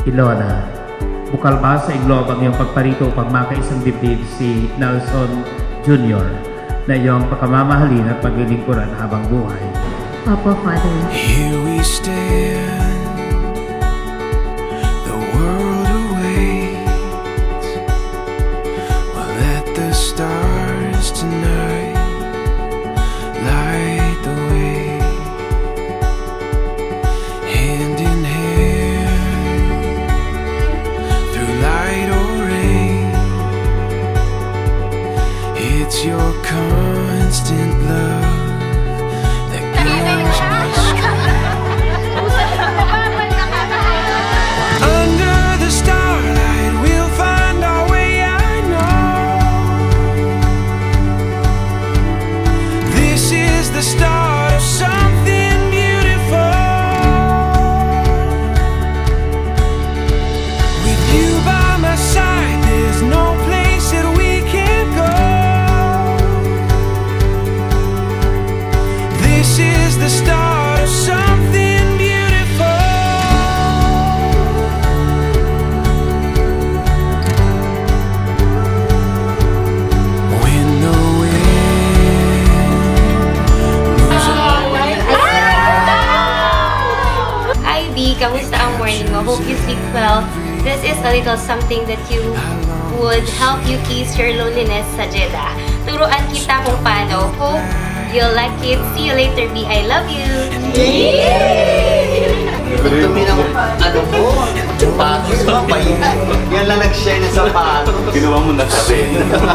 Ilona, bukal ba sa iglob ang iyong pagparito upang makaisang dibdib si Nelson Jr. na iyong pagkamamahalin at paglilingkuran habang buhay? Opo, Father. Here we stand, the world awaits. We'll let the stars tonight light the way. Hand in hand, through light or rain, it's your constant love that gives me strength. Under the starlight we'll find our way, I know. This is the start of something beautiful. With you by my side, there's no place that we can't go. This is the start of something beautiful. When the wind moves away. Hi B, kamusta ang morning mo? Hope you sleep well. This is a little something that you would help you ease your loneliness sa Jeddah. Turuan kita kung paano. Hope you'll like it. See you later B. I love you. Dumi ng ano po, sapatos mo pa yan lang nag-shine na sapatos. Ginawa mo na sa rin.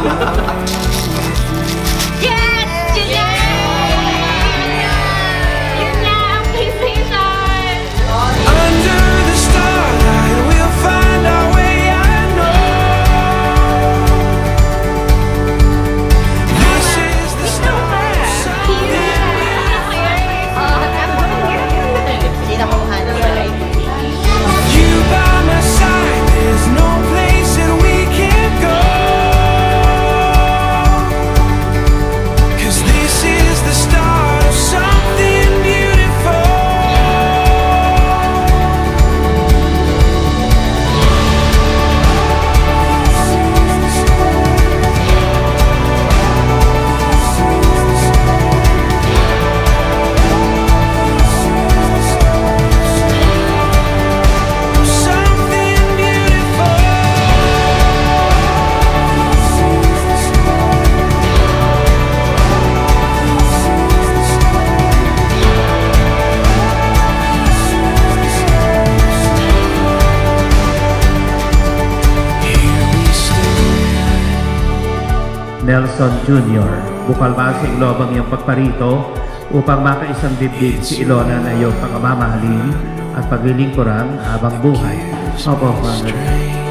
Yes! Yun na! Yun na ang PlayStation! Under the starlight we'll find our way, I know. This is the start of something. Hindi na kumuha ng You by my side, there's no place that we can't go. 'Cause this is the start of something beautiful. Something beautiful. Here we stand. Nelson Jr., bukal ba sa iglob ang iyong pagparito upang makaisang dibdib si Ilona na iyong pagkamamahalin at paglilingkuran habang buhay? Opo, Father.